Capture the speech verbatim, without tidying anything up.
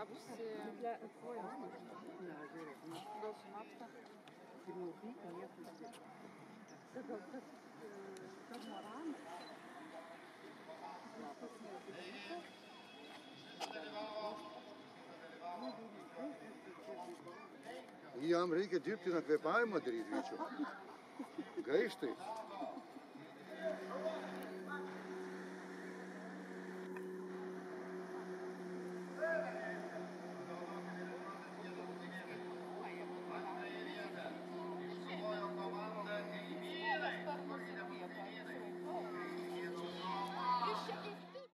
apsi Jām reikia dirbtinā kvėpavimą daryti greičiau. Gaištai.